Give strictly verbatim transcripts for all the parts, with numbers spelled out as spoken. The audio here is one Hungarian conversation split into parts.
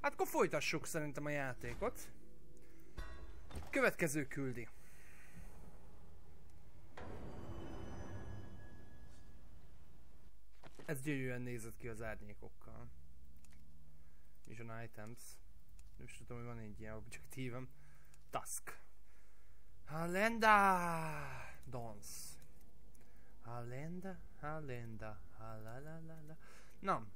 Hát akkor folytassuk szerintem a játékot. Következő küldi. Ez gyönyörűen nézett ki az árnyékokkal. Mission items. Nem is tudom, hogy van egy ilyen objektívem. Task. Halenda! Dance. Halenda, halenda, halalalala. Na.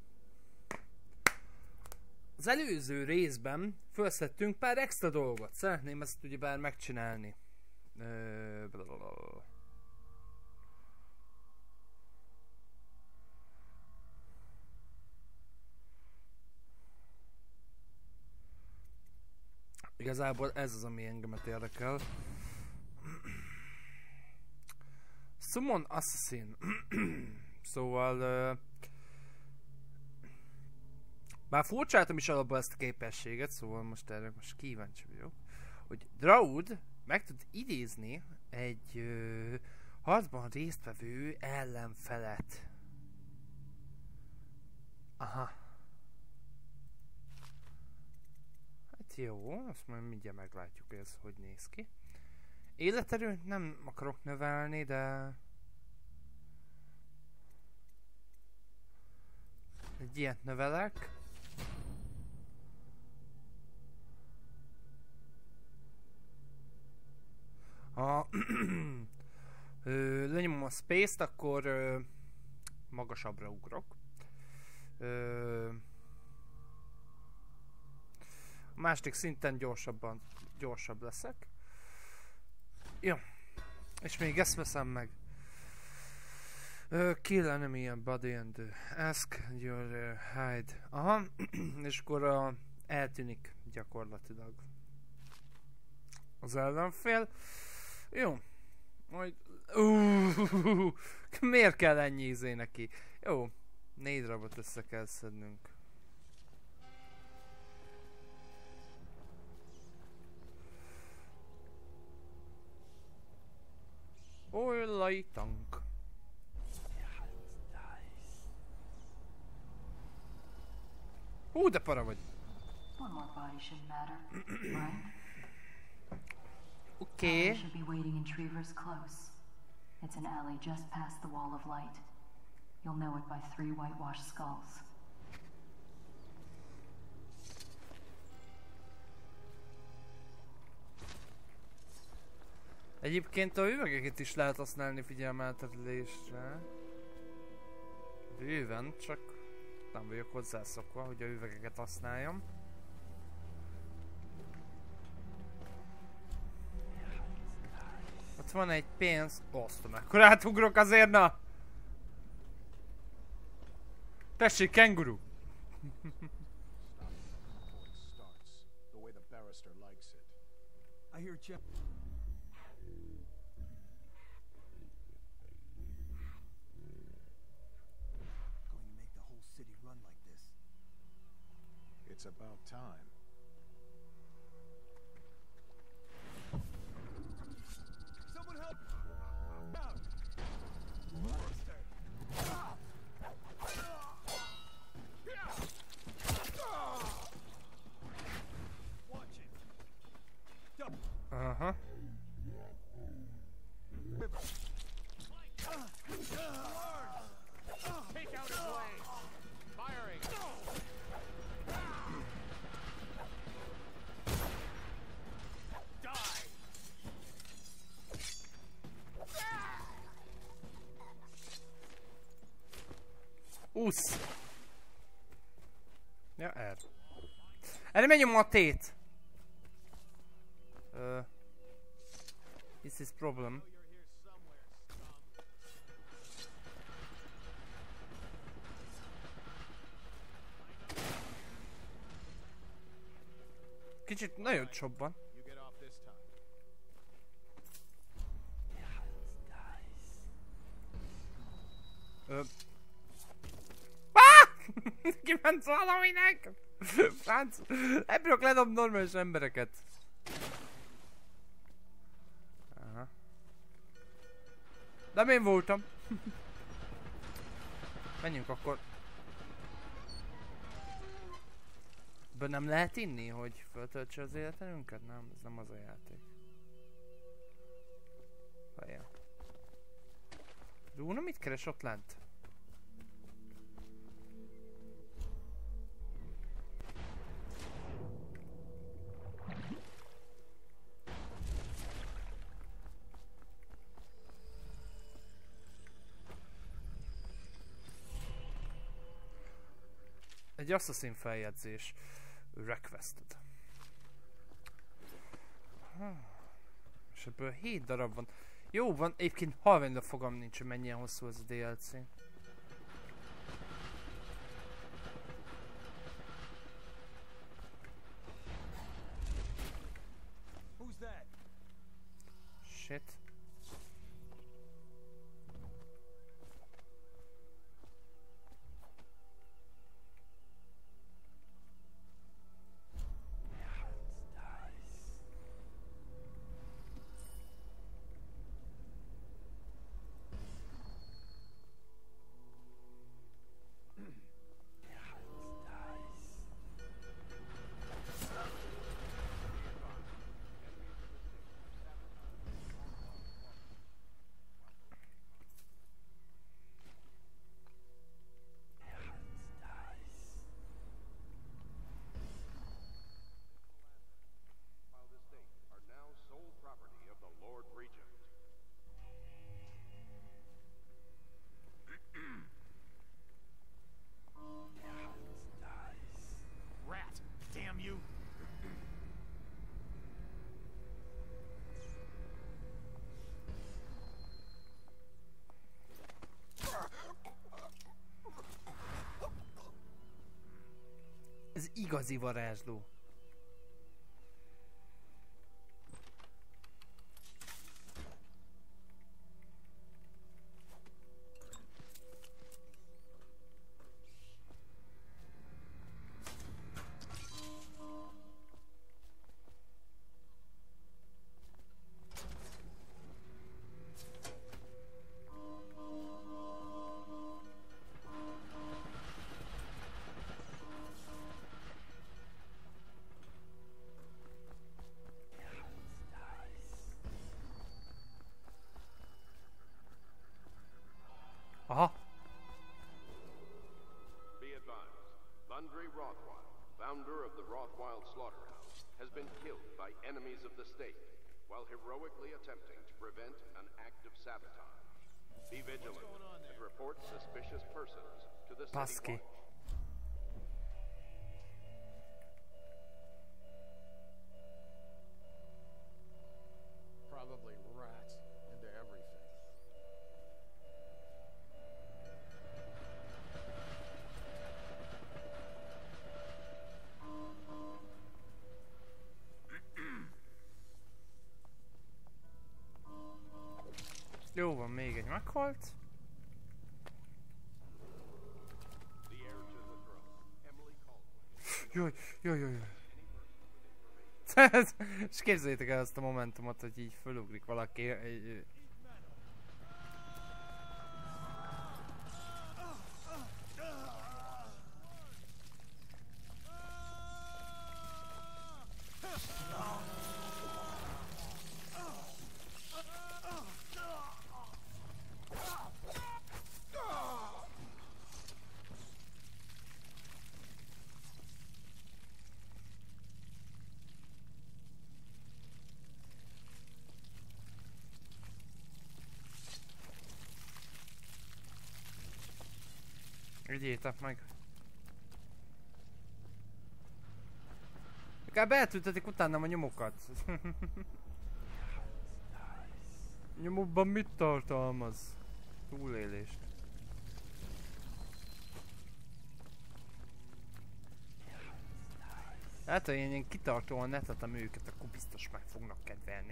Az előző részben felszedtünk pár extra dolgot. Szeretném ezt ugyebár megcsinálni. Blablabla. Igazából ez az, ami engemet érdekel. Summon Assassin. Szóval... Uh, bár furcsáltam is alapból ezt a képességet, szóval most erre most kíváncsi vagyok. Hogy Draud meg tud idézni egy uh, harcban résztvevő ellenfelet. Aha. Hát jó, azt majd mindjárt meglátjuk, hogy ez hogy néz ki. Életerőt nem akarok növelni, de... egy ilyet növelek. Ha lenyomom a space-t, akkor ö, magasabbra ugrok. Ö, a második szinten gyorsabban, gyorsabb leszek. Jó. És még ezt veszem meg. Uh, kill enemy and body and uh, ask your uh, hide. Aha. És akkor uh, eltűnik gyakorlatilag az ellenfél. Jó. Majd... Uh, miért kell ennyi izé neki? Jó. Négy darabot össze kell szednünk. Oly tank. Hú, de para vagy. Oké. Should be waiting in Trevor's Close. It's an alley just past the Wall of Light. You'll know it by three whitewashed skulls. Egyébként a üvegeket is lehet használni figyelmeltetésre. Bőven, csak nem vagyok hozzászokva, hogy a üvegeket használjam. Ott van egy pénz... Osztom, akkor átugrok azért, na! Tessék, kenguru! It's about time. Someone help! Out! Watch it. Uh-huh. Take out his way. Firing. Usz! Ja, er. Erre menjünk a tét! Uh, this is problem. Kicsit nagyon csobban. Ö... Kiment valaminek! Franc! Ebből ledob normális embereket. Aha. De én voltam. Menjünk akkor. Ebből nem lehet inni, hogy föltöltse az életerőnket? Nem, ez nem az a játék. Vajon. Rúna mit keres ott lent? Egy Assassin feljegyzés. Requested. Hmm. És ebből hét darab van. Jó van, egyébként halványra fogam nincs, hogy mennyien hosszú ez a dé el cé. Shit. Ez igazi varázsló. Aha. Be advised, Thundry Rothwild, founder of the Rothwild Slaughterhouse, has been killed by enemies of the state while heroically attempting to prevent an act of sabotage. Be vigilant and report suspicious persons to the City Paski. Watch. Probably rats into everything. Jó van, még egy meghalt. The heir to the throne, Emily Caldwell. Jaj, jaj, jaj, jaj. És képzeljétek el azt a momentumot, hogy így fölugrik valaki egy... Vigyétek meg. Inkább eltűntetik utánam a nyomokat. Nyomokban mit tartalmaz? Túlélést. Hát, ha én, én kitartóan netetem őket, akkor biztos meg fognak kedvelni.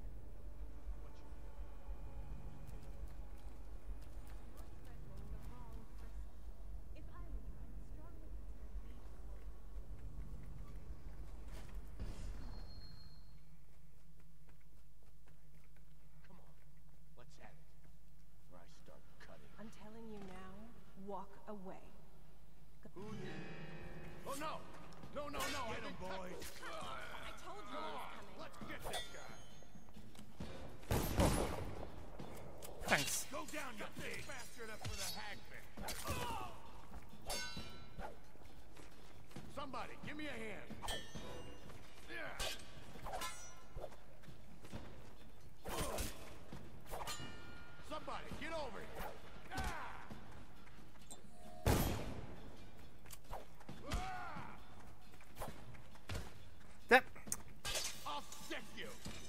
I'm telling you now, walk away. Oh no! No, no, no, get him, boys. I told you he was coming. Let's get this guy. Thanks. Go down, you pig. Bastard up for the hagman. Somebody, give me a hand. Yeah. Somebody, get over here. Ah! De... I'll sick you.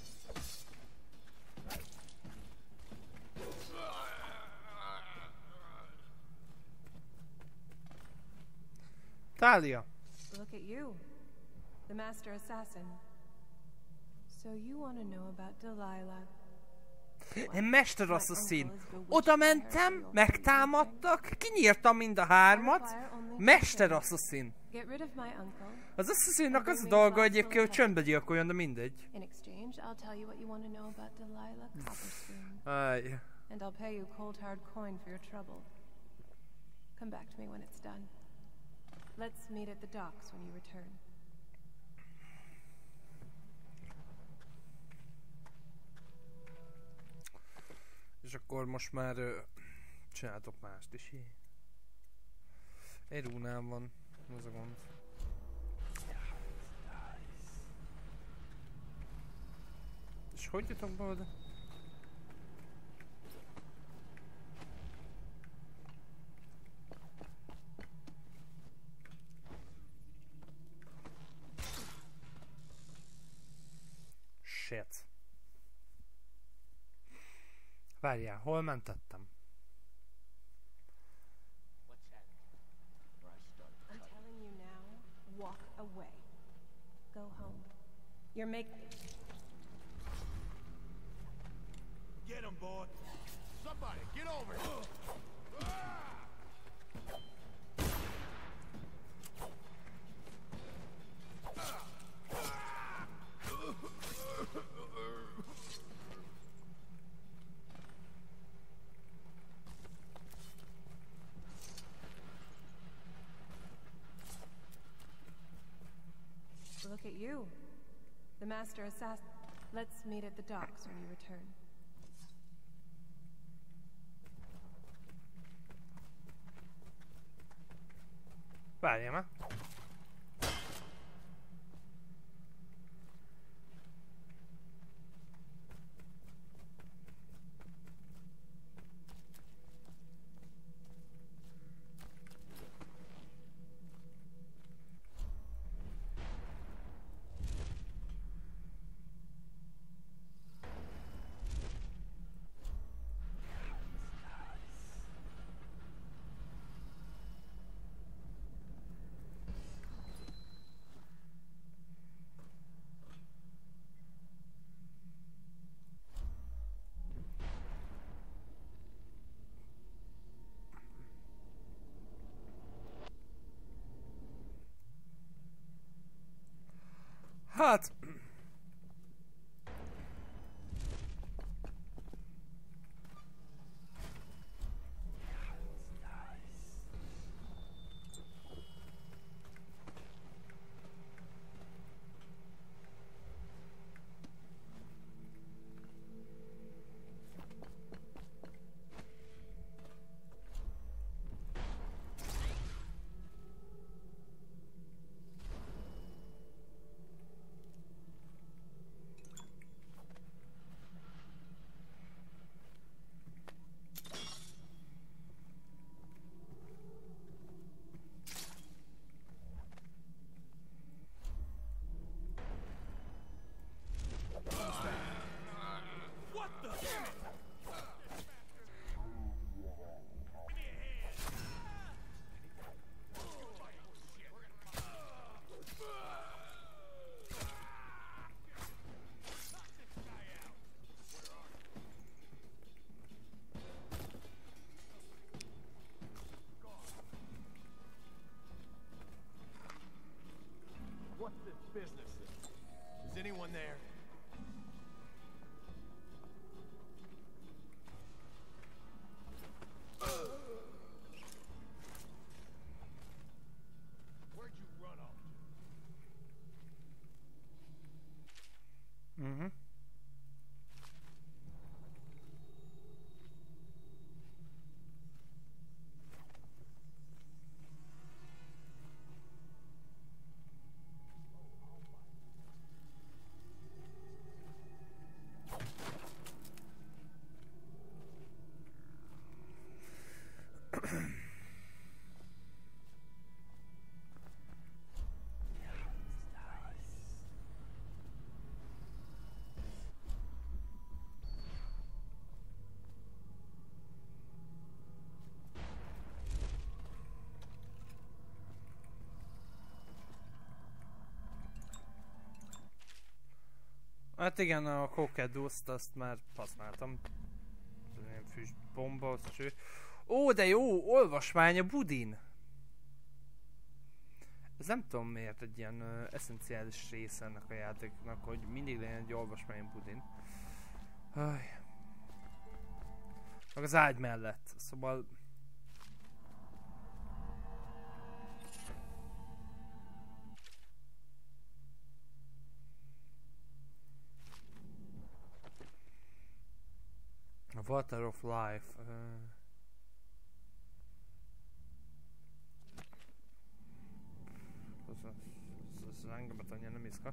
Talia. Look at you, the master assassin. So you want to know about Delilah? Én mesterasszaszín. Oda mentem, megtámadtak, kinyírtam mind a hármat. Mesterasszaszín. Get rid of my uncle. Az asszaszínnak az a dolga egyébként, hogy csöndbe gyilkoljon, de mindegy. In exchange, I'll tell you what you want to know about Delilah Copperspoon. Áj. And I'll pay you cold hard coin for your trouble. Come back to me when it's done. Let's meet at the docks when you return. És akkor most már uh, csináltok mást is. Egy rúnám van, az a gond. És hogy jutok be oda? Shit. Várjál, hol mentettem? I'm telling you now, walk away. Go home. You're making... Get him, boy. Somebody, get over here. Look at you, the master assassin. Let's meet at the docks when you return. Várjál már. Hát... What's this business? Is anyone there? Where'd you run off to? Mhm. Hát igen, a Kokeduszt azt már használtam. Ilyen füstbomba, az cső. Ó, de jó, olvasmány a budin! Ez nem tudom miért egy ilyen uh, eszenciális része ennek a játéknak, hogy mindig legyen egy olvasmány budin. Aj. Meg az ágy mellett, szóval... A Water of Life. Uh... Ez, ez, ez engemet annyira nem izgat.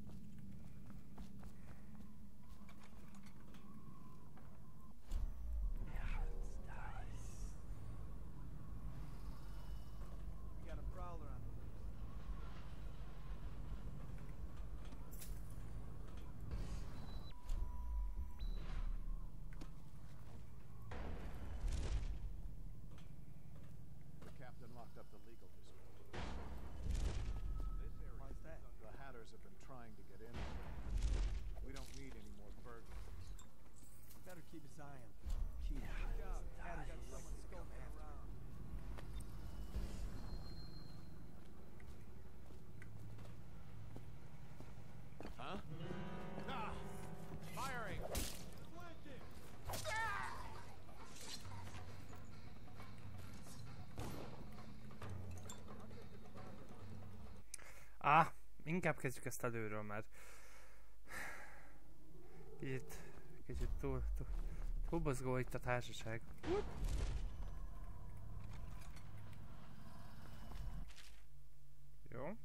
Ah, inkább kezdjük ezt előről, mert kicsit, kicsit túl, túl, túl bozgó itt a társaság. Jó.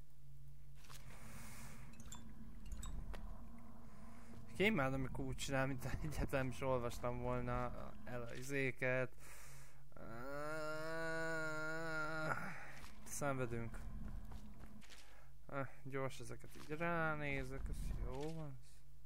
Kémán, amikor úgy csinál, mint egyáltalán is olvastam volna el a izéket. Szenvedünk. Ah, gyors ezeket így ránézek, ez jó van.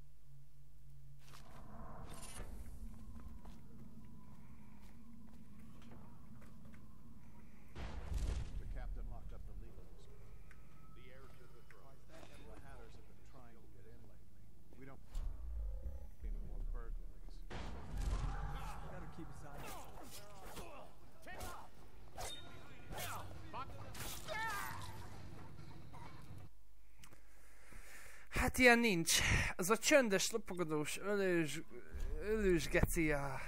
Hát ilyen nincs. Az a csöndes, lopagodós, ölős, ölős gecia.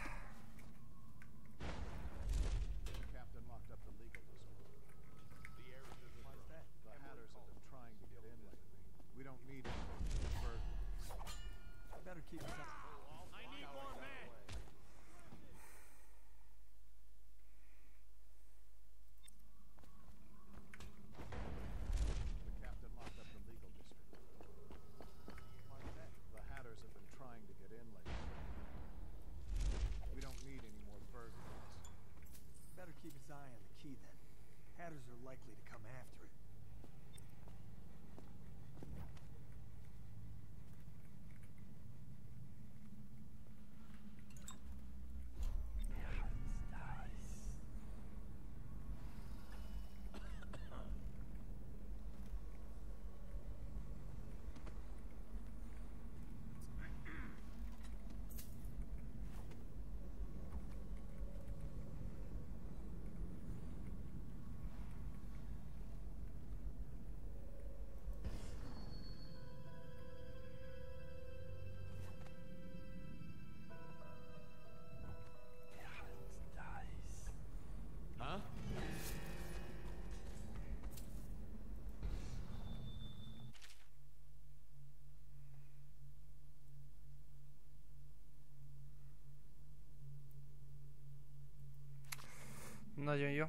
nagyon jó.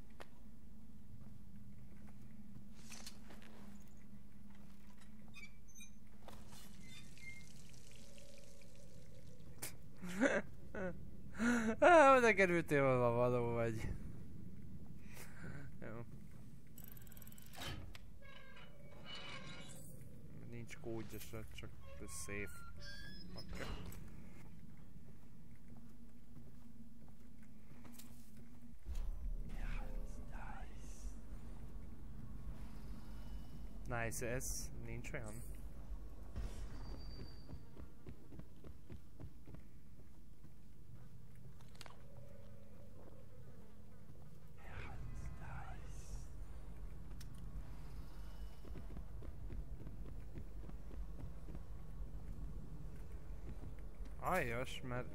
Ah, oda kerültél, valva való vagy. Jó. Nincs kódja se, csak safe. Okay. Nice, ez nincs olyan. Aljas, mert...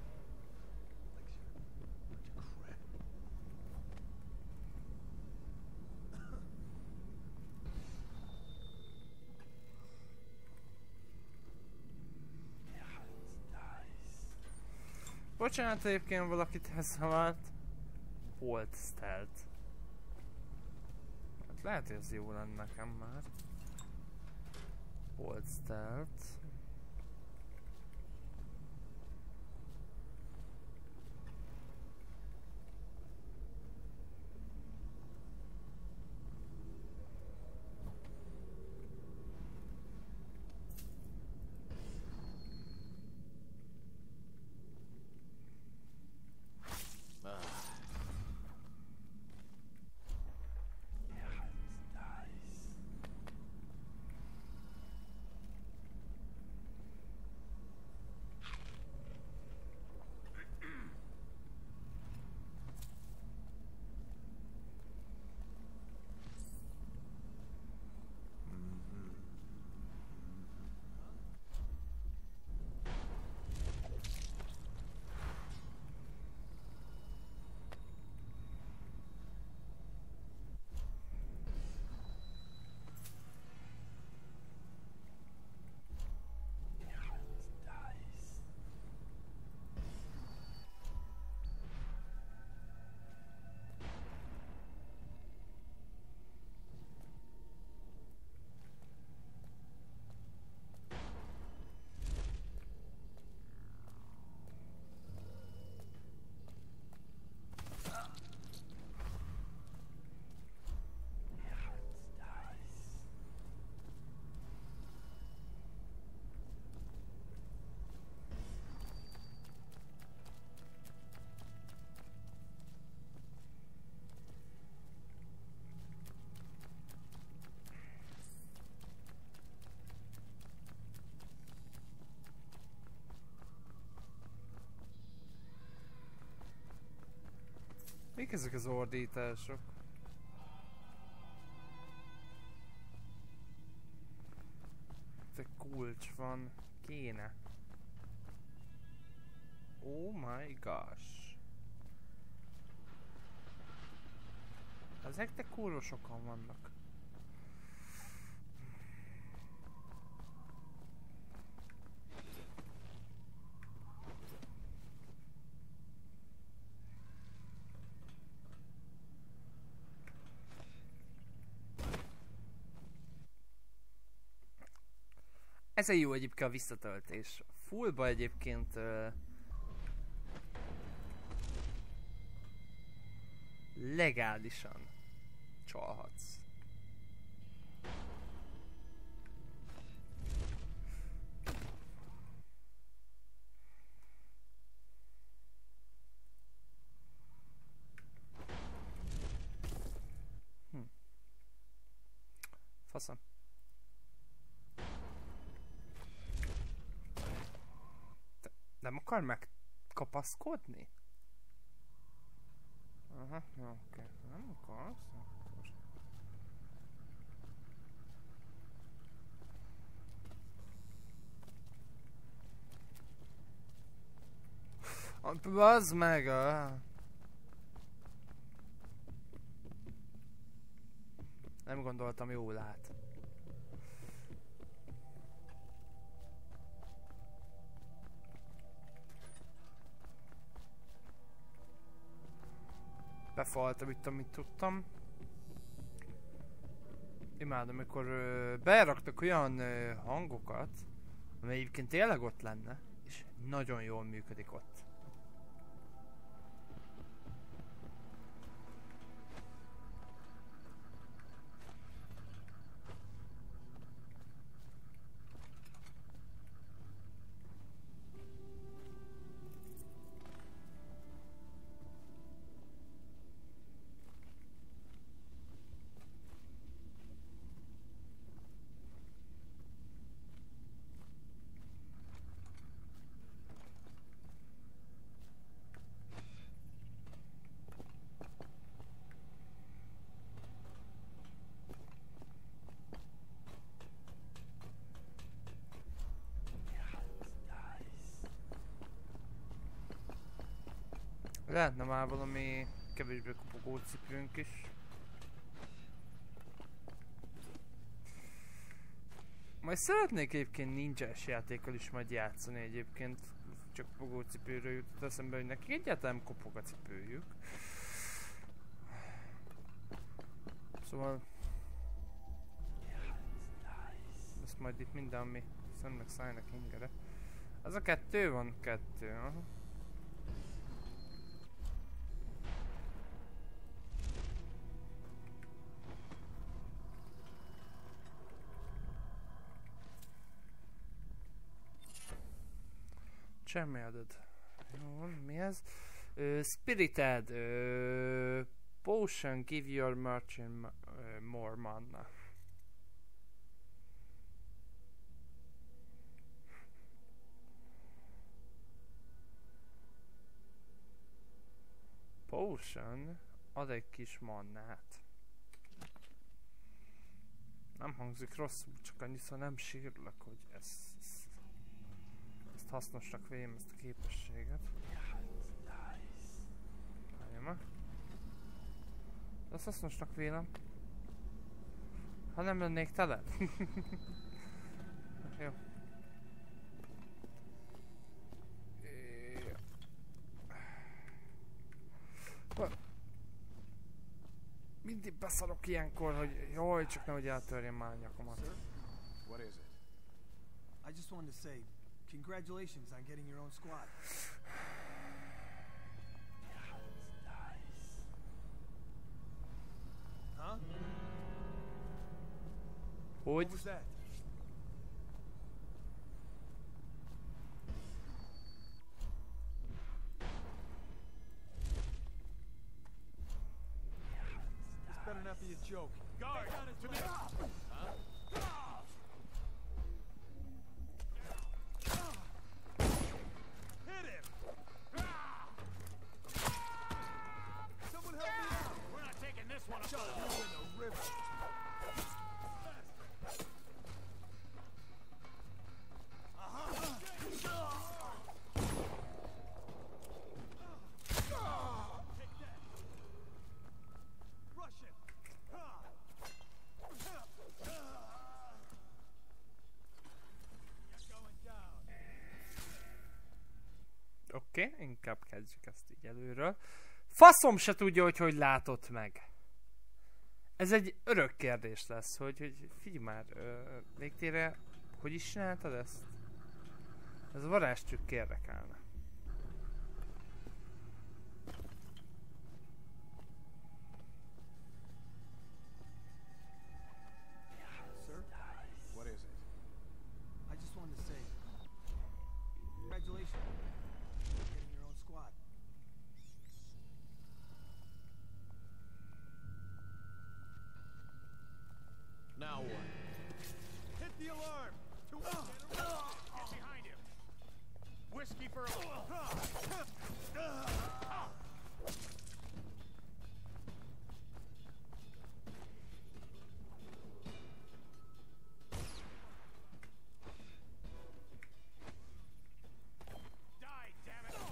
Bocsánat, egyébként valakit elszavalt. Volt stealth. Hát lehet, hogy ez jó lenne nekem már. Volt stealth. Mik ezek az ordítások? Te kulcs van. Kéne. Oh my gosh. Ezek te kurva sokan vannak. Ez a jó egyébként a visszatöltés. Fullba egyébként uh, legálisan csalhatsz. Hm. Faszom. Nem akar megkapaszkodni? Aha, jó, oké. Nem akarsz? Bazd meg a... Nem gondoltam, jól lát. Befaltam itt, amit tudtam. Imádom, amikor ö, beraktak olyan ö, hangokat, amely egyébként tényleg ott lenne, és nagyon jól működik ott. Lehetne már valami kevésbé kopogó cipőnk is. Majd szeretnék egyébként ninjas játékkal is majd játszani egyébként. Csak kopogó cipőről jutott eszembe, hogy nekik egyáltalán kopog a cipőjük. Szóval... ezt majd itt minden, ami szemnek szájnak ingere. Az a kettő van? Kettő, aha. Semmiadod. Jó, mi ez? Uh, Spirited. Uh, potion give your merchant uh, more mana. Potion ad egy kis mannát. Nem hangzik rosszul, csak annyiszor nem sírlak, hogy ez... hasznosnak vegyem ezt a képességet. Várjam meg. Ezt hasznosnak vélem. Ha nem lennék tele. Jó. Mindig beszarok ilyenkor, hogy jaj, csak nehogy eltörjem már a nyakomat. What is it? I just wanted to say congratulations on getting your own squad. Huh? Hogy? What was that? This better not be a joke. Guard! To me! Huh? Hit him! Someone help me out! We're not taking this one up. Shove you in the river. Oké, okay, inkább kezdjük ezt így előről. Faszom se tudja, hogy hogy látott meg. Ez egy örök kérdés lesz, hogy, hogy figyelj már, ö, végtére, hogy is csináltad ezt? Ez a varázstrükk érdekelne. Sir? What is it? I just wanted to say congratulations on getting your own squad. Now what? Hit the alarm! Two Get behind him! Whiskey for a... Die, damn it!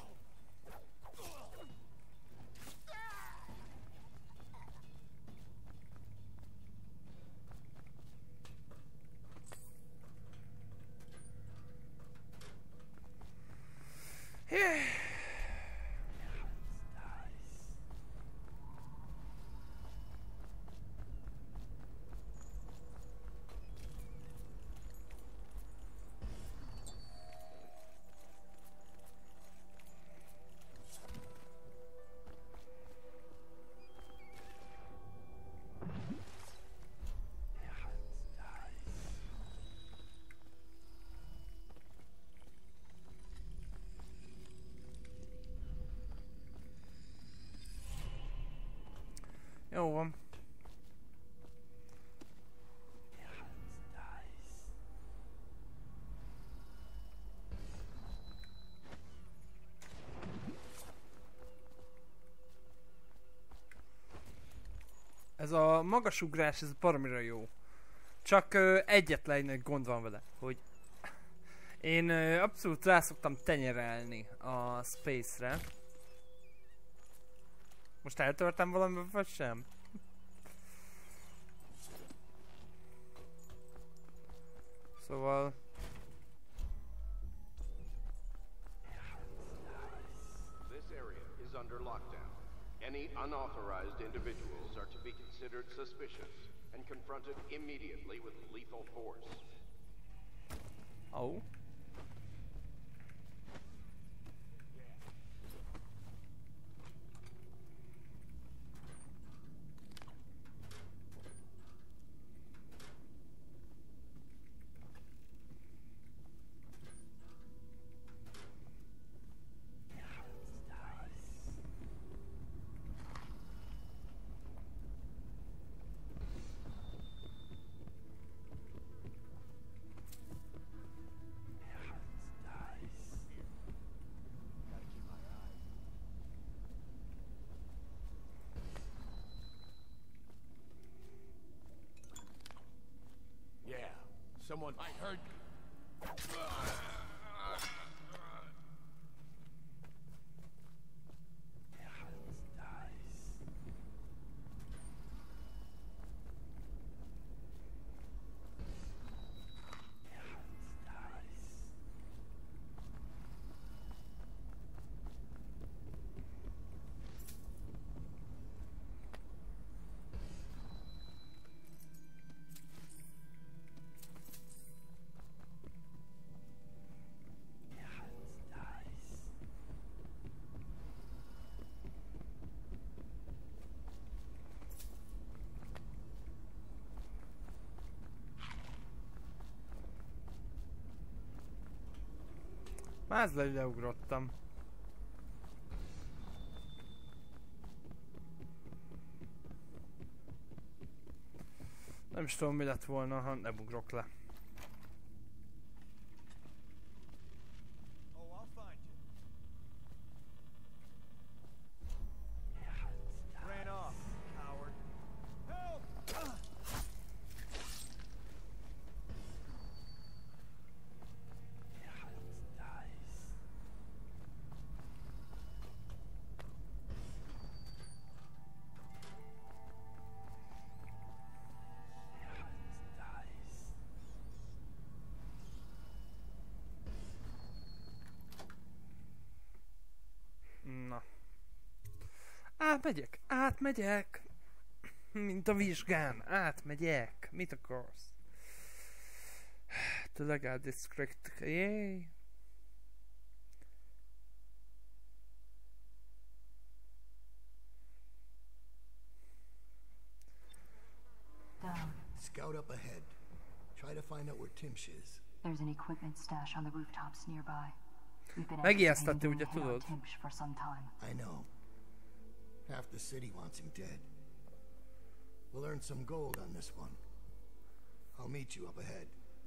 Jó van. Ez a magasugrás, ez baromira jó. Csak ö, egyetlen egy gond van vele, hogy én ö, abszolút rá szoktam tenyerelni a space-re. Most eltörtem valami, vagy sem? Szóval... This area is under lockdown. Any unauthorized individuals are to be considered suspicious and confronted immediately with lethal force. Oh. Someone... I heard you. Már le, leugrottam. Nem is tudom, mi lett volna, ha nem ugrok le. Na. Átmegyek, átmegyek. Mint a vizsgán, átmegyek. Mit akarsz? The legal district, yay. Down. Scout up ahead. Try to find out where Timsh is. There's an equipment stash on the rooftops nearby. We've been Megijesztette, ugye anticipating tudod? hitting on Timsh for some time. I know. Half the city wants him dead. We'll earn some gold on this one. I'll meet you up ahead.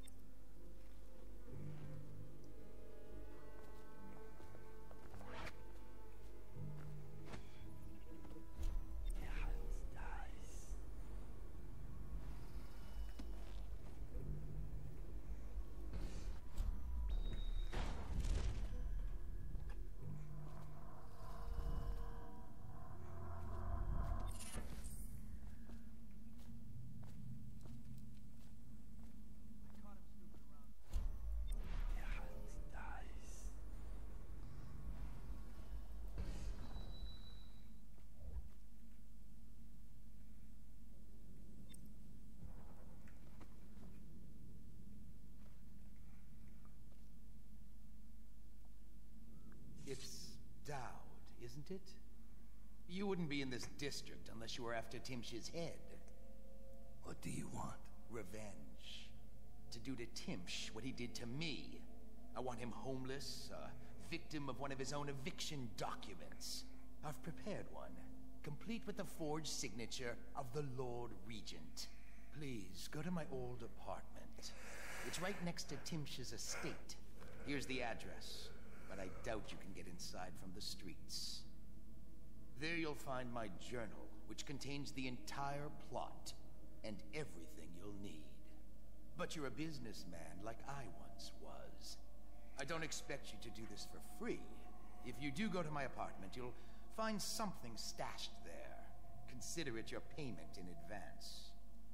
It's Dowd, isn't it? You wouldn't be in this district unless you were after Timsh's head. What do you want? Revenge. To do to Timsh what he did to me. I want him homeless, a victim of one of his own eviction documents. I've prepared one. complete with the forged signature of the Lord Regent. Please, go to my old apartment. It's right next to Timsh's estate. Here's the address, but I doubt you can get inside from the streets. There you'll find my journal, which contains the entire plot and everything you'll need. But you're a businessman like I once was. I don't expect you to do this for free. If you do go to my apartment, you'll find something stashed there. Consider it your payment in advance.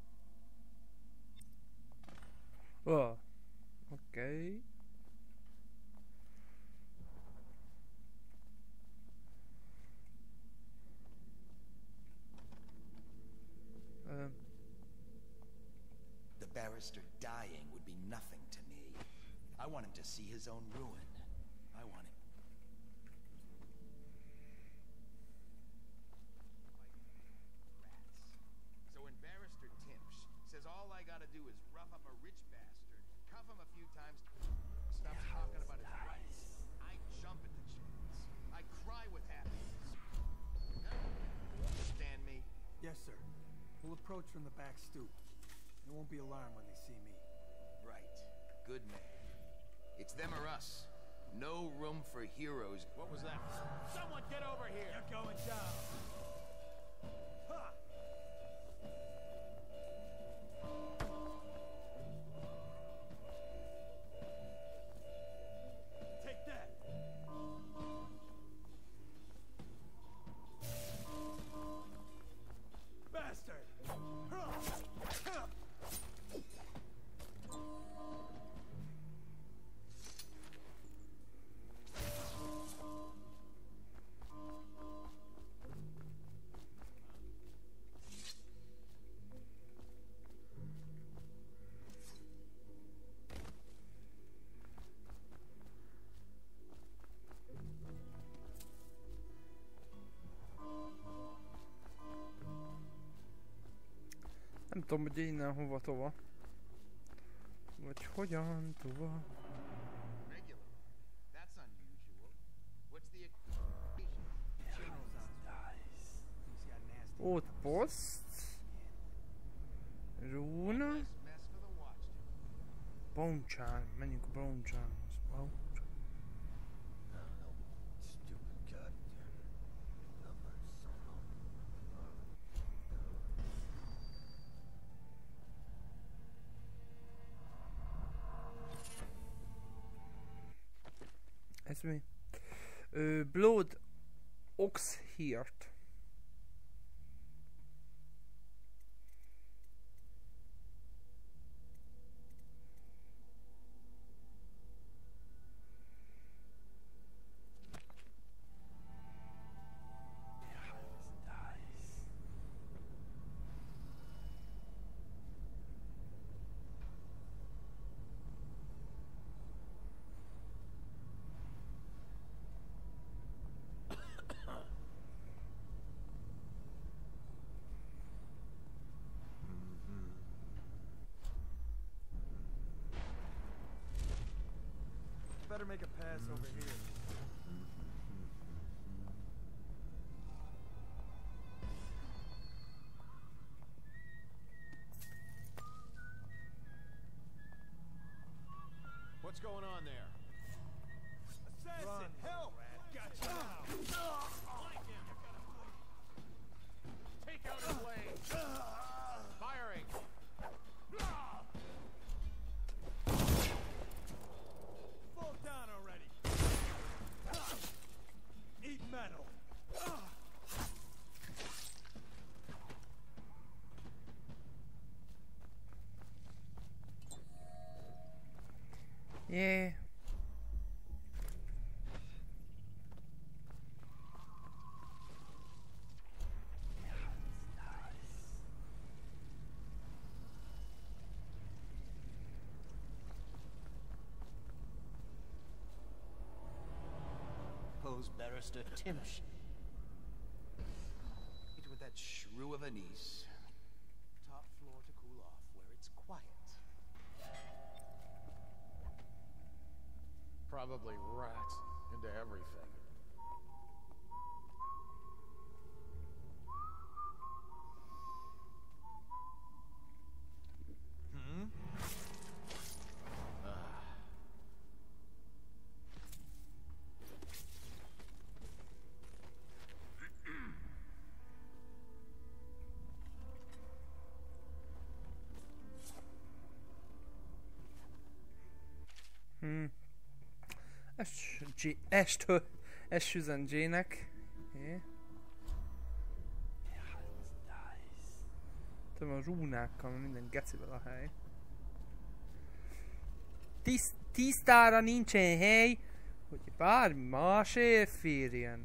Oh, okay. Um. The barrister dying would be nothing to me. I want him to see his own ruin. I want him. Rats. So when Barrister Timsh says all I gotta do is rough up a rich bastard, cuff him a few times, stop talking about his rights, I jump at the chance. I cry with happiness. Understand me? Yes, sir. We'll approach from the back stoop. They won't be alarmed when they see me. Right. Good man. It's them or us. No room for heroes. What was that? Someone get over here! You're going down! Ha! Take that! Bastard! Nem tudom, hogy innen hova tova. Vagy hogyan tova. Regular. That's unusual. What's the occasion? Outpost. Runa. Mess for the watchtower. Boncsán. Menjünk a Boncsánhoz. Boncsán. Ez mi? Ö, Blood Oxheart. Better make a pass over here. What's going on there? Assassin, Run, help! Got you now. Take out his blade. Firing. Fall down already. Eat metal. Yeah. Pose Barrister Timsh. It with that shrew of a niece. Top floor to cool off, where it's quiet. Probably rats into everything. Hmm. Est, G, est, est üzen J-nek. É. Tudom, a rúnákkal, minden gecivel a hely. Tiszt, tisztára nincsen hely, hogy bármi másért férjen.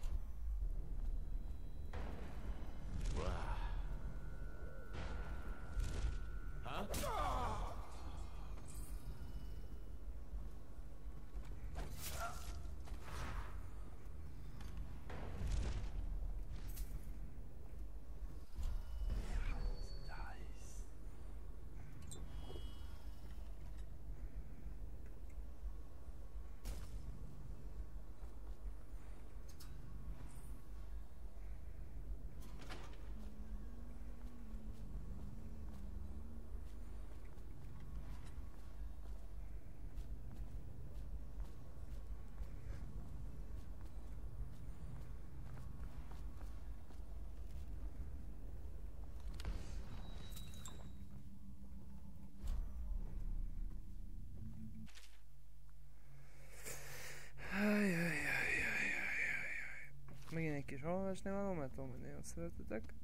Megint egy kis olvasni való, mert tudom, hogy nagyon szeretetek.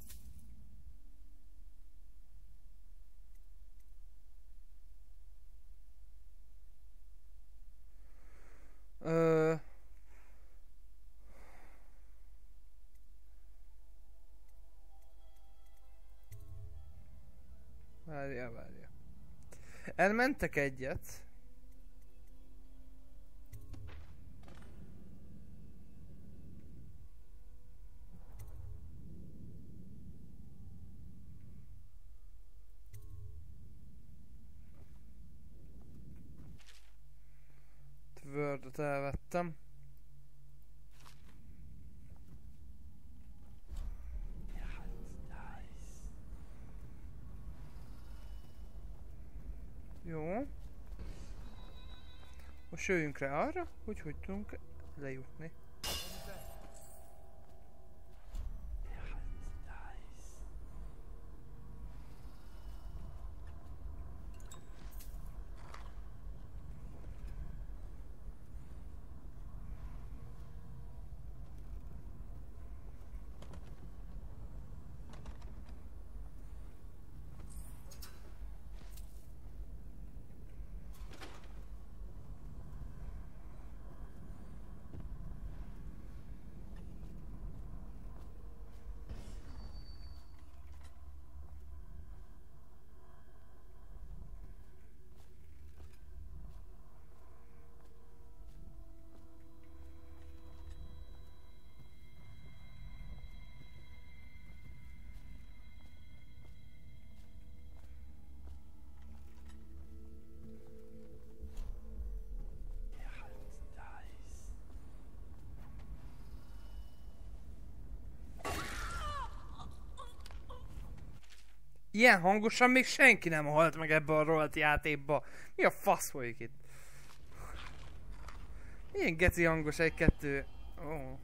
Ö... Várjál, várjál. Elmentek egyet. Wordot elvettem. Jó. Most jöjjünk rá arra, hogy hogy tudunk lejutni. Ilyen hangosan még senki nem halt meg ebbe a rohadt játékba. Mi a fasz folyik itt? Milyen geci hangos egy-kettő... Oh.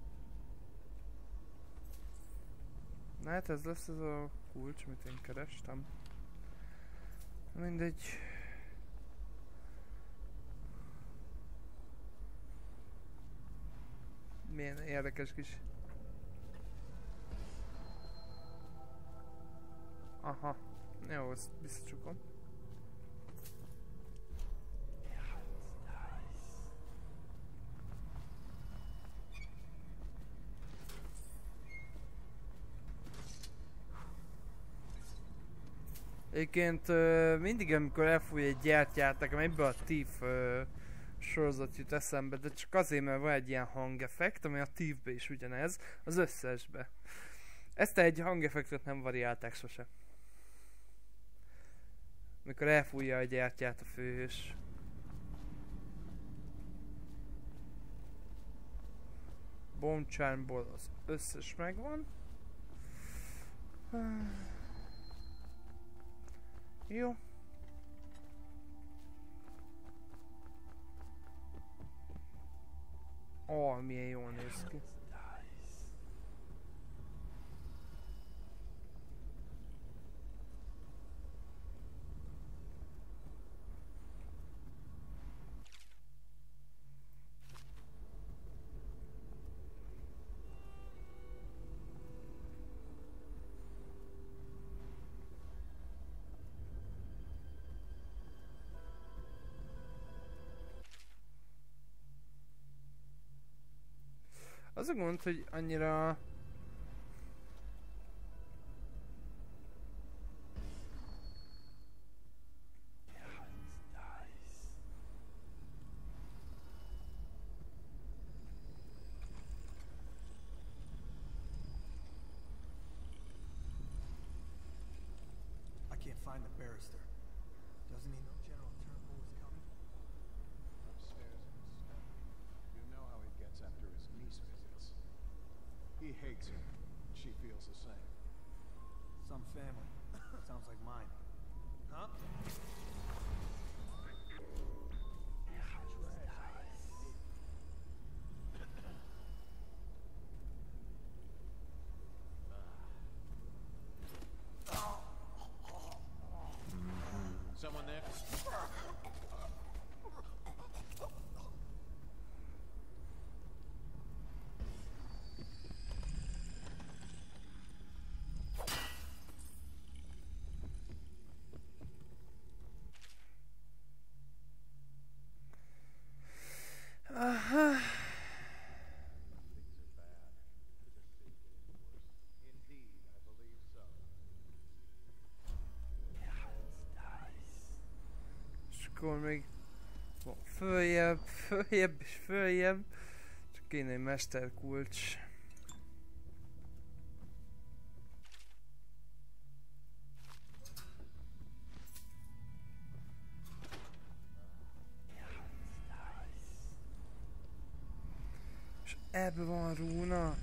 Na hát ez lesz az a kulcs, amit én kerestem. Mindegy. Milyen érdekes kis... Aha, jó, ezt visszacsukom. Egyébként uh, mindig amikor elfúj egy gyertyát, nekem ebből a Thief uh, sorozat jut eszembe, de csak azért, mert van egy ilyen hangeffekt, ami a Thiefbe is ugyanez, az összesbe. Ezt egy hangeffektet nem variálták sose. Mikor elfújja a gyertyát a főhős. Bone Charmból az összes megvan. Jó. Ó, oh, milyen jól néz ki. Az a gond, hogy annyira... I can't find the barrister. Doesn't he know General Turnbull is coming? Upstairs in his study. You know how he gets after his niece visits. He hates her. She feels the same. Some family. Sounds like mine. Huh? Someone there? Aha. Things are bad. Indeed, I believe so. És akkor még van följebb, följebb és följebb. Csak kéne egy mesterkulcs. És ebbe van rúna.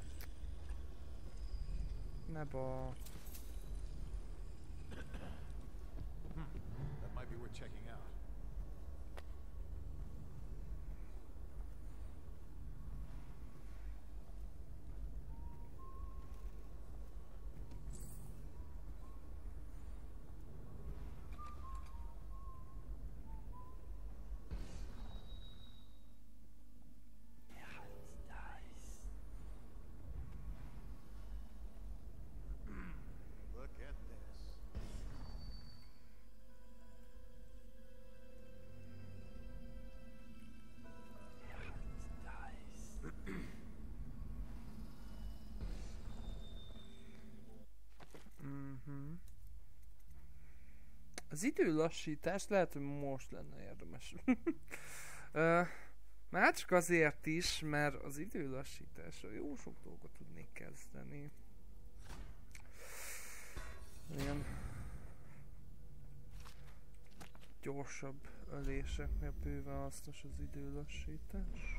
Ne ba. That might be worth checking out. Look at this. Mhm. Az időlassítás lehet, hogy most lenne érdemes. Ö, Már csak azért is, mert az időlassításra jó sok dolgot tudnék kezdeni. Ilyen gyorsabb öléseknél bőven hasznos az időlassítás.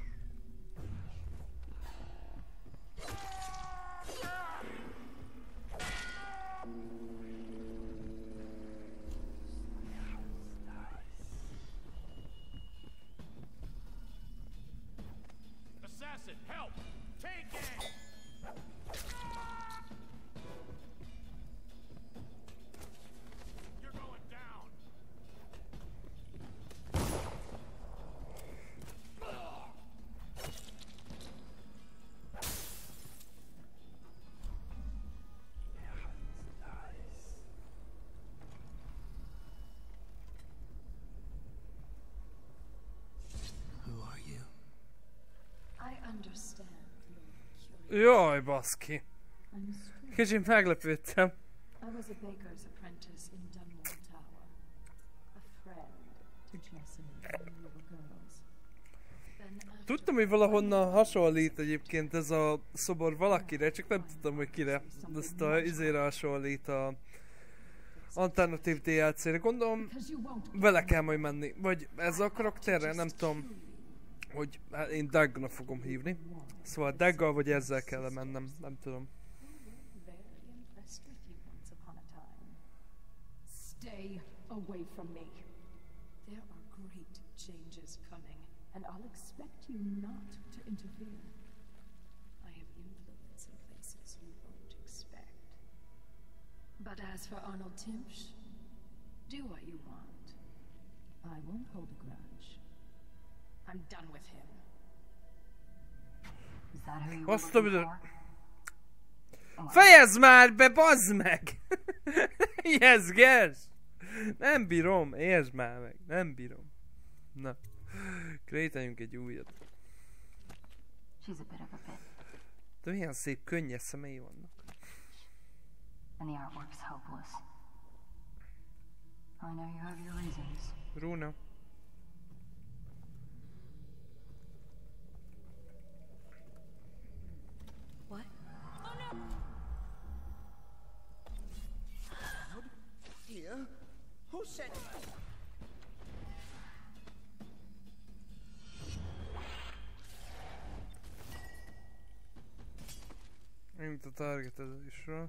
Assassin, help! Take it! You're going down! Who are you? I understand your curiosity. Jaj, baszki! I'm strange. Kicsit meglepődtem. I was a baker's apprentice in Dunwall Tower. A friend to Jessamine when we were girls. Then after Tudtam, hogy valahonnan hasonlít egyébként ez a szobor valakire, csak nem tudtam, hogy kire. De ezt a izére hasonlít a alternatív dé el cére. Gondolom, because you won't vele kell majd menni. Vagy ez a karakterre, nem tudom, hogy hát én Dagnak fogom hívni. Szóval Daggal vagy ezzel kell mennem, nem tudom. very impressed with you once upon a time. Stay away from me. There are great changes coming, and I'll expect you not to interfere. I have influence in places you won't expect. But as for Arnold Timsh, do what you want. I won't hold a grudge. I'm done with him. Is that who you were Azt a looking büdöt. for? Fejezd már be, bazd meg! Jezges! Nem bírom, értsd már meg, nem bírom. Na, krételjünk egy újat. She's a bit of a bitch. De milyen szép, könnyes szemei vannak. And the artwork's hopeless. I know you have your reasons. Runa. What? Oh no! Here? Who sent you? Mint a targetezésről.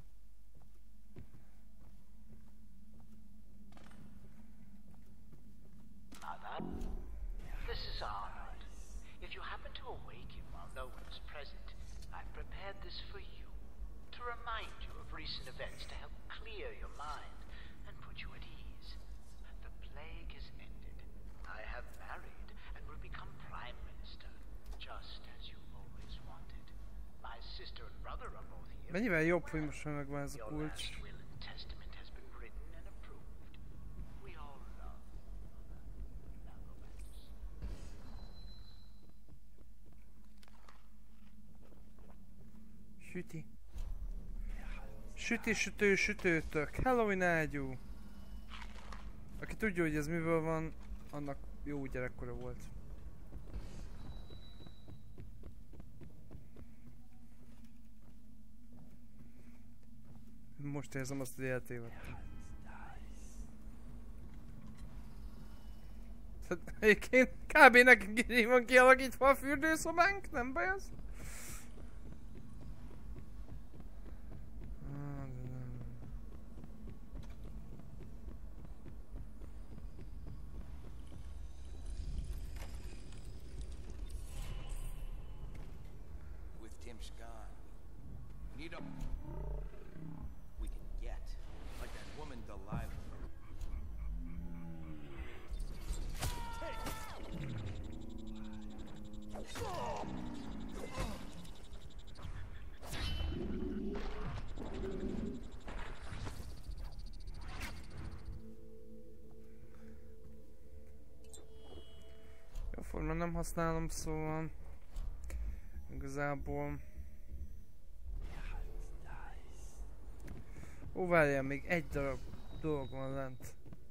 Mother, this is Arnold. If you happen to awaken while no one is present, I've prepared this for you to remind you of recent events to help clear your mind and put you at ease. The plague has ended. I have married and will become Prime Minister, just as you've always wanted. My sister and brother are both here. Mennyivel jobb, hogy most már megvan ez a Your kulcs. last will and testament has been written and approved. We all love you, Mother. Now go back to sleep. Süti. Süti, sütő, sütőtök. Halloween ágyú. Aki tudja, hogy ez miből van, annak jó gyerekkora volt. Most érzem azt, hogy eltévedtem. Egyébként kb. Nekünk így van kialakítva a fürdőszobánk, nem baj az? With Timsh gone, we need a... we can get, like that woman Delilah. Jóformán nem használom, szóval igazából... Ó, várjál, még egy darab dolog van lent.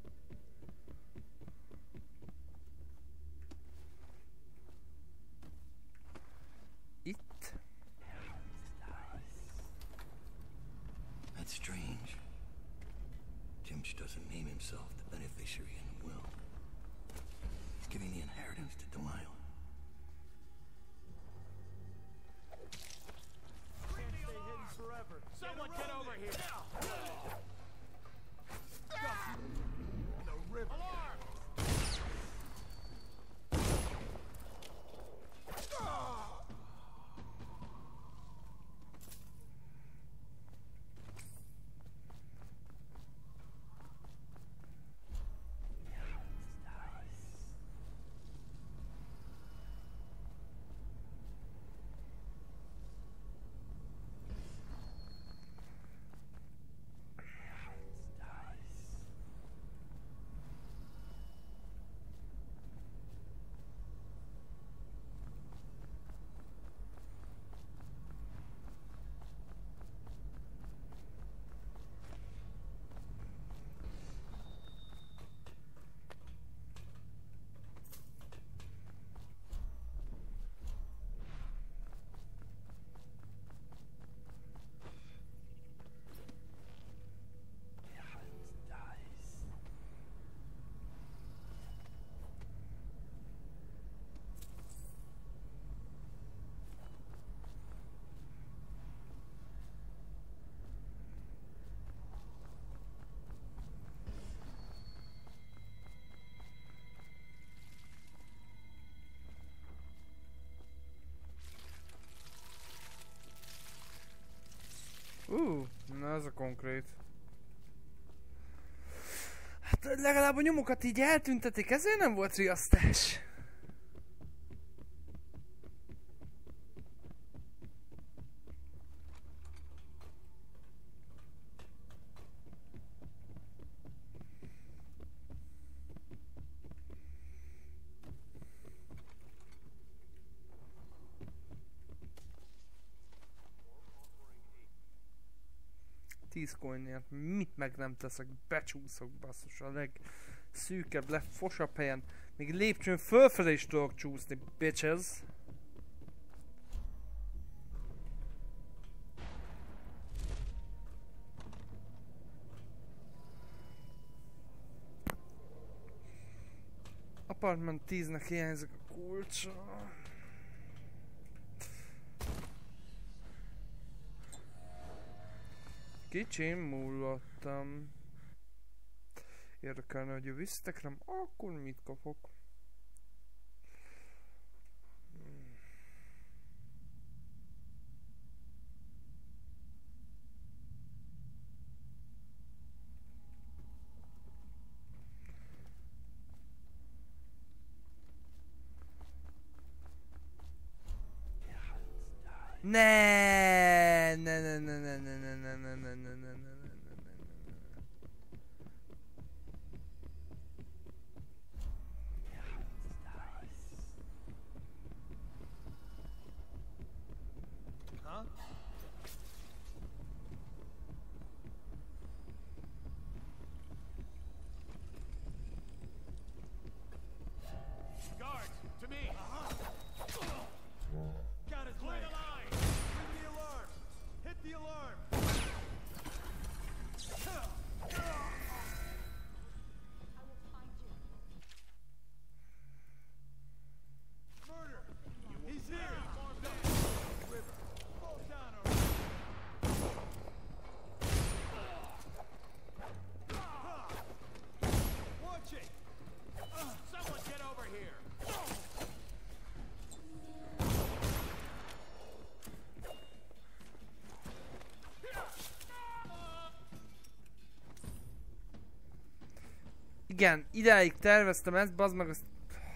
Itt? That's strange. Timsh doesn't name himself the beneficiary in the will. He's giving the inheritance to Delilah. Can't stay hidden forever. Someone get over here! The river. Alarm! Uh, na ez a konkrét. Hát legalább a nyomokat így eltüntetik, ezért nem volt riasztás. tíz coinért mit meg nem teszek, becsúszok basszus a legszűkebb, legfosabb helyen. Még lépcsőn fölfele is tudok csúszni, bitches. Apartment tíznek hiányzik a kulcsa. Kicsim múlottam. Érdekelne, hogy visztek rám, akkor mit kapok? Ne, ne, ne, ne, ne, ne, ne, ne, ne, ne, ne, ne, ne. Igen, idáig terveztem ezt, bazd meg azt...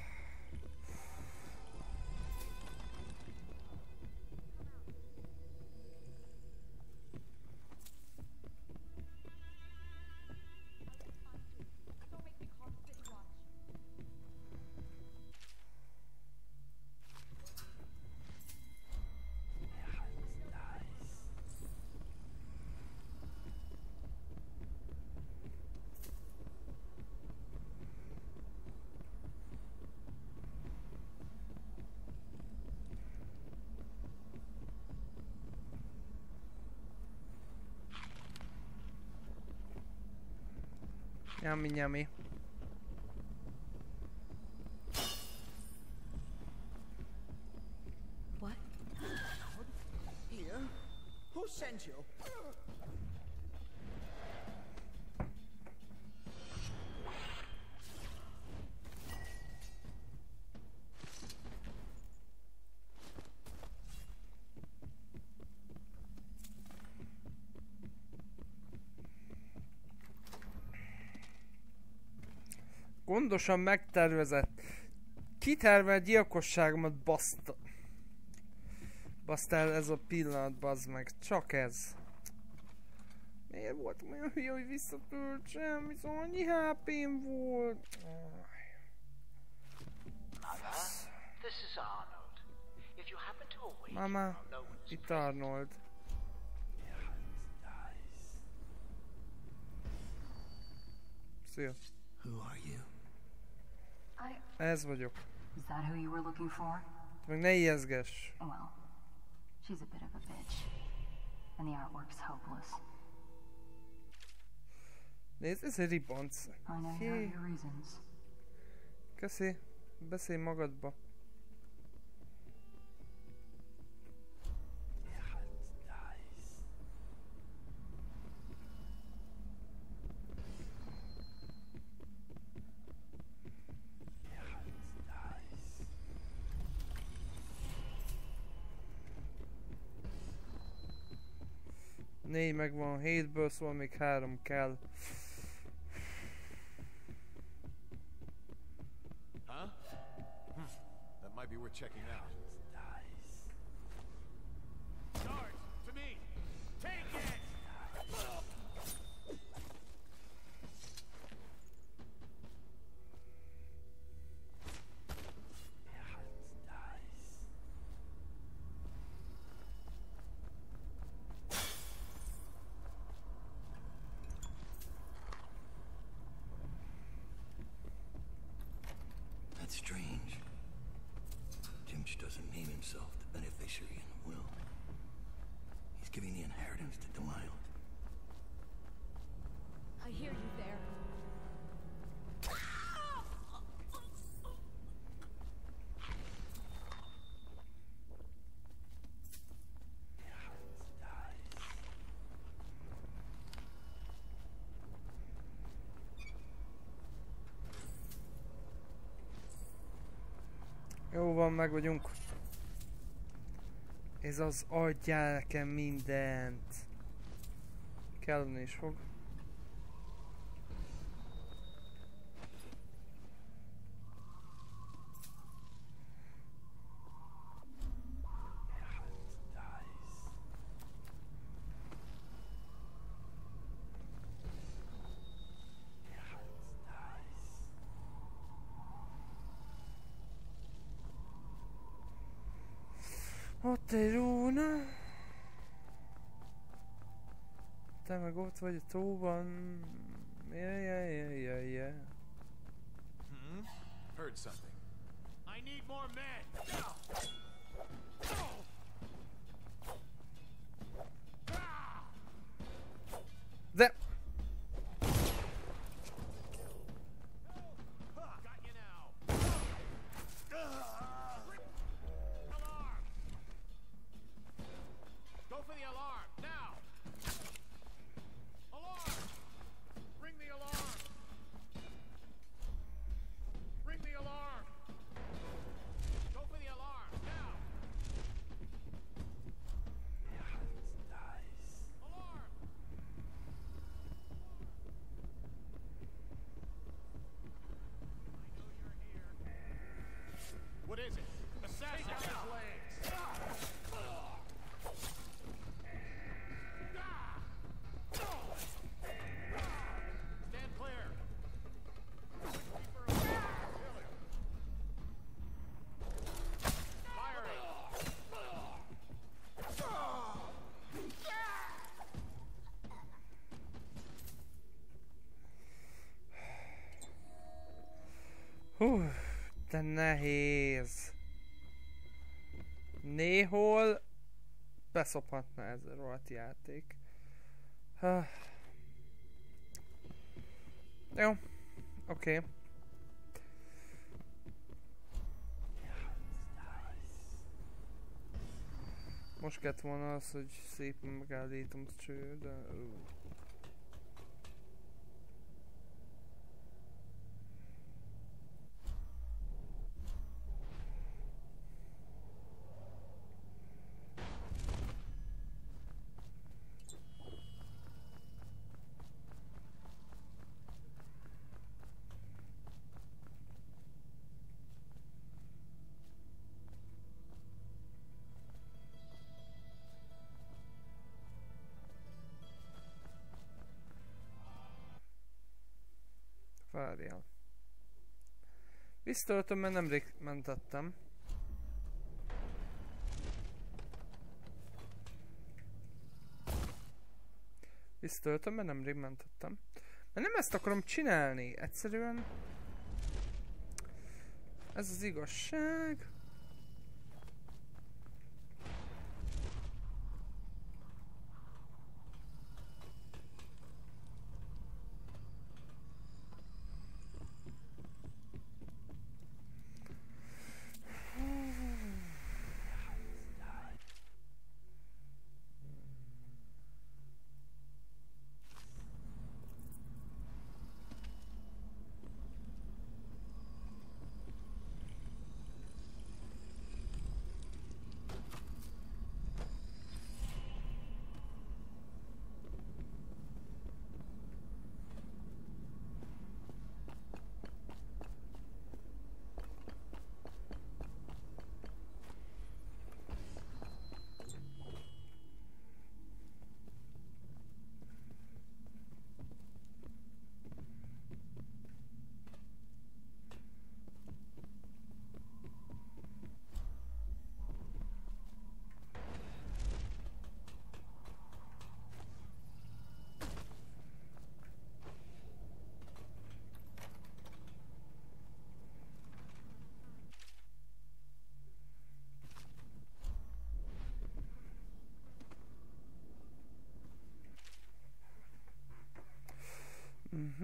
Nyami, nyami. What? Here? Who sent you? Gondosan megtervezett. Kitervelt gyilkosságomat baszta. Basztál ez a pillanat, bazd meg. Csak ez. Miért voltam olyan hülye, hogy visszatöltsem? Viszont annyi há pém volt. Mama, itt Arnold. Szia. Who are you? I... Ez vagyok. Is that who you were looking for? Meg ne ijeszgess. Well, she's a bit of a bitch. And the artwork's hopeless. Nézd, ez egy ribanc. I know you have your reasons. Köszi. Beszélj magadba. Négy megvan, hétből szól, még három kell. Huh? Hmm. That might be worth checking out. Guards, to me! Take it! himself the beneficiary in the will. He's giving the inheritance to Delilah. I hear you there. Jó van, meg vagyunk. Ez az adjál nekem mindent. Kellene is fog. Ott egy róna. Te meg ott vagy a tóban. Yeah, yeah, yeah, yeah, yeah. Hmm? Heard something. I need more men. De... What is it? Assassin on his legs. Stand clear. Firing. Hú, de nehéz. Néhol beszophatna ez a rohadt játék. Uh. Jó, oké. Okay. Most kellett volna az, hogy szépen megállítom a cső, de... Uh. Várjál. Visszatöltöm, mert nemrég mentettem. Visszatöltöm, mert nemrég mentettem. Mert nem ezt akarom csinálni. Egyszerűen... Ez az igazság. Mhm.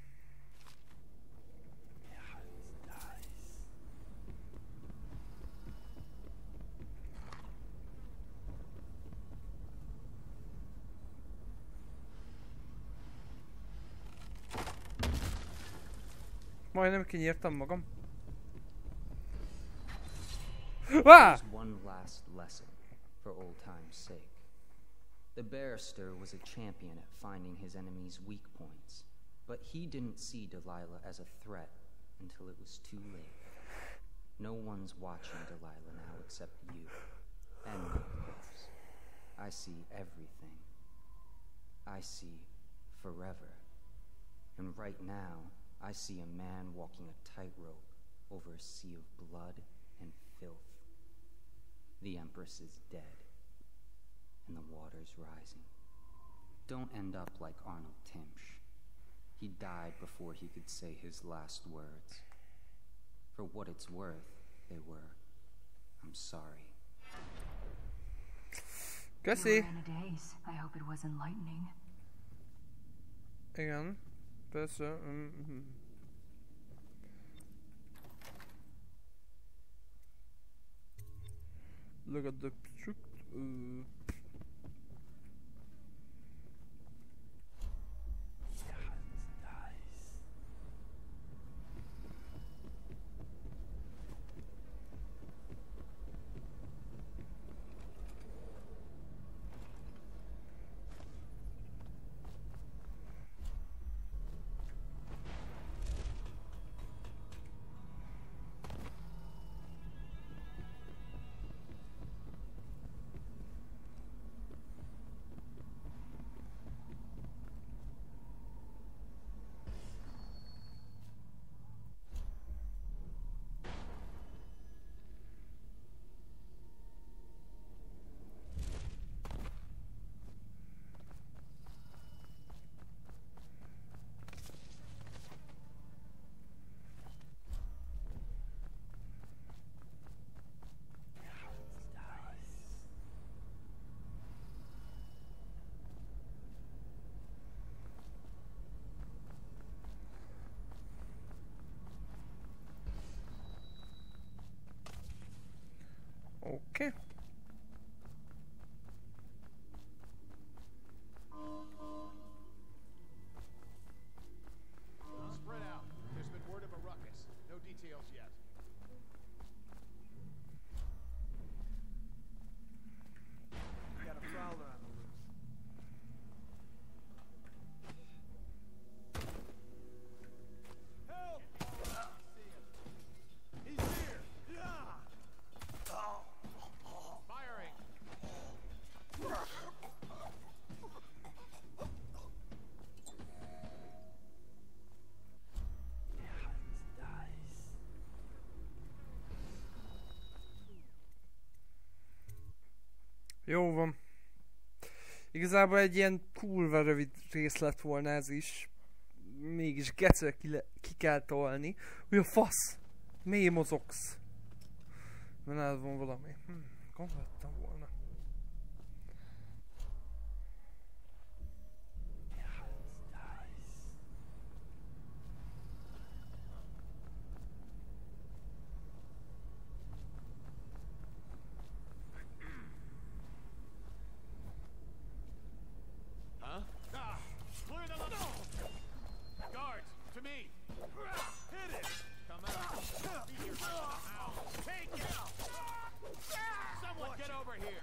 Majdnem kinyírtam magam. Ah! Here's one last lesson, for old time's sake. The barrister was a champion at finding his enemies' weak points, but he didn't see Delilah as a threat until it was too late. No one's watching Delilah now except you, and me, of course. I see everything. I see forever. And right now, I see a man walking a tightrope over a sea of blood and filth. The Empress is dead, and the water's rising. Don't end up like Arnold Timsh. He died before he could say his last words. For what it's worth, they were, I'm sorry. Köszi. I hope it was enlightening. Igen, persze. Mm-hmm. Look at the picture. Uh. Okay. Spread out. There's been word of a ruckus. No details yet. We got a prowler on the loose. Help! He's here! Yeah! Firing! Jó van. Igazából egy ilyen kurva rövid rész lett volna ez is. Mégis gecre ki, le, ki kell tolni. Hogy a fasz! Miért mozogsz? Mert nálad van valami. Hm, gondoltam volna. Huh? Ah! Clear the line! Guards, to me! Hit it! Come out! Be your house! Take it! Someone get over here!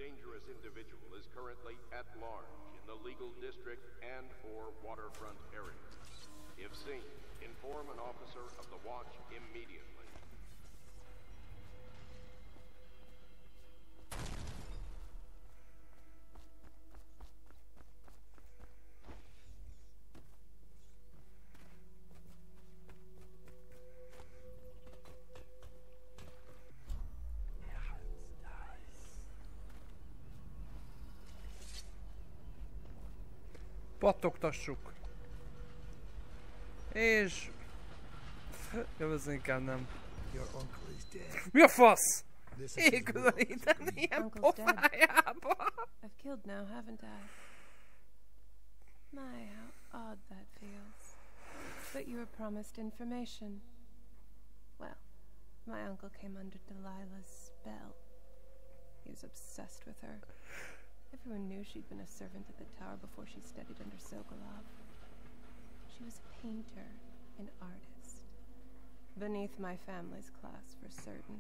dangerous individual is currently at large in the legal district and or waterfront area. If seen, inform an officer of the watch immediately. Pattogtassuk. És... Jó, ez inkább nem. Mi a fasz? Én közelítem ilyen pofájába. I've killed now, haven't I? My, how odd that feels. But you were promised information. Well, my uncle came under Delilah's spell. He was obsessed with her. Everyone knew she'd been a servant at the tower before she studied under Sokolov. She was a painter, an artist. Beneath my family's class, for certain.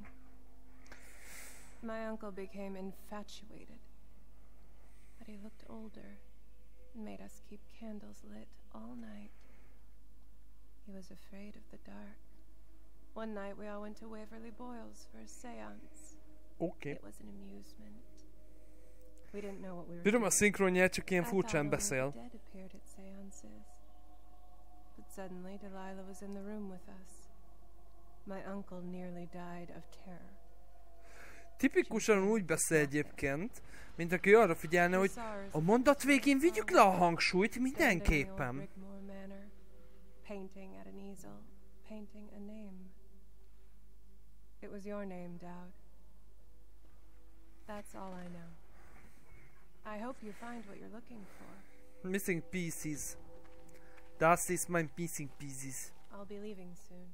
My uncle became infatuated. But he looked older and made us keep candles lit all night. He was afraid of the dark. One night we all went to Waverly Boyle's for a seance. Okay. It was an amusement. We didn't know what we were Bírom a doing. szinkronját, csak ilyen I furcsán thought only beszél. the dead appeared at seances. But suddenly Delilah was in the room with us. My uncle nearly died of terror. Tipikusan úgy beszél egyébként, mint aki arra figyelne, hogy a mondat végén vigyük le a hangsúlyt mindenképpen. Painting at an easel, painting a name. It was your name, Dowd. That's all I know. I hope you find what you're looking for. Missing pieces. Das ist mein missing pieces. I'll be leaving soon.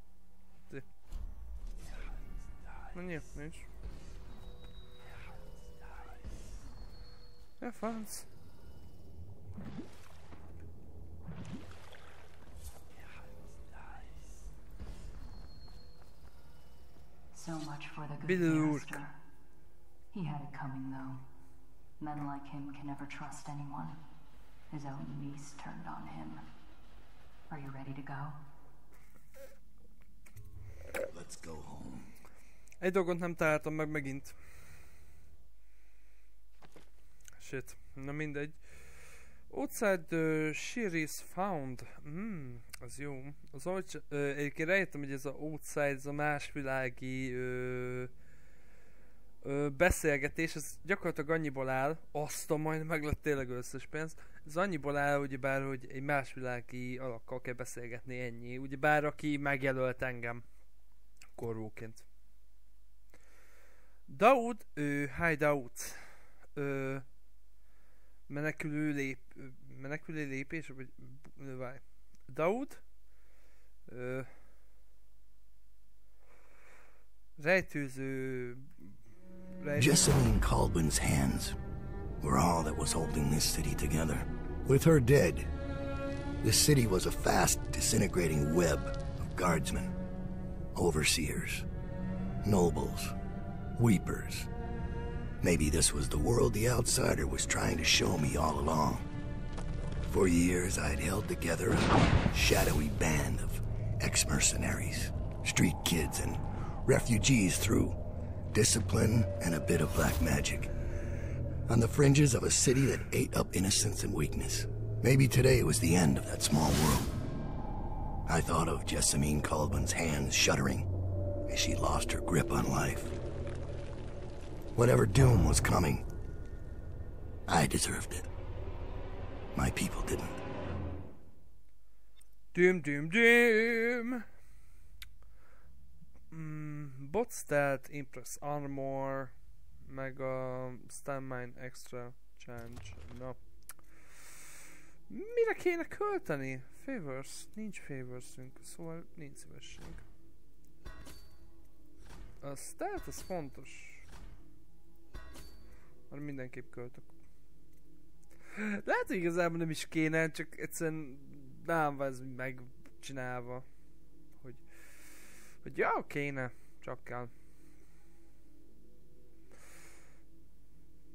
No nie, nincs. Ja, fans. So much for the good Bilurk. barrister. He had it coming, though. Men like him can never trust anyone. His own niece turned on him. Are you ready to go? Let's go home. Egy dolgot nem találtam meg megint. Shit. Na mindegy. Outside the shit is found. Hmm, az jó. Az ahogy, ö, egyébként rájöttem, hogy ez a outside, ez a másvilági ö, ö, beszélgetés, ez gyakorlatilag annyiból áll, azt a majd meg lett tényleg összes pénz. Ez annyiból áll, ugyebár, hogy egy másvilági alakkal kell beszélgetni, ennyi. Ugyebár, aki megjelölt engem korvóként. Daud, ő, hideout. Ö, menekülő lép, menekülő lépés, vagy várj. Daud, ö, rejtőző, rejtőző. Jessamine Colbin's hands were all that was holding this city together. With her dead, this city was a fast disintegrating web of guardsmen, overseers, nobles, weepers. Maybe this was the world the outsider was trying to show me all along. For years, I'd held together a shadowy band of ex-mercenaries, street kids, and refugees through discipline and a bit of black magic. On the fringes of a city that ate up innocence and weakness. Maybe today was the end of that small world. I thought of Jessamine Colbin's hands shuddering as she lost her grip on life. Whatever doom was coming, I deserved it. My people didn't. Doom, doom, doom! Mm, what's that? Impress Armor, Mega Stamina Extra Change. No. Mire kéne költeni? Favors? Nincs favorsünk, szóval nincs szívesség. A stat az fontos. Már mindenképp költök. Lehet, hogy igazából nem is kéne, csak egyszerűen nem van ez megcsinálva. Hogy, hogy ja, kéne, csak kell.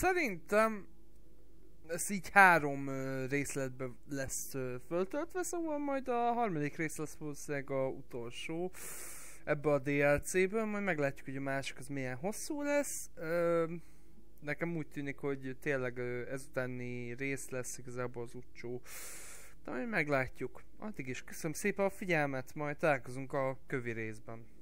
szerintem ez így három uh, részletben lesz uh, föltöltve, szóval majd a harmadik rész lesz valószínűleg a utolsó ebbe a dé el cé-ből, majd meglátjuk, hogy a másik az milyen hosszú lesz. Uh, nekem úgy tűnik, hogy tényleg uh, ezutáni rész lesz igazából az utcsó. De majd meglátjuk. Addig is köszönöm szépen a figyelmet, majd találkozunk a kövi részben.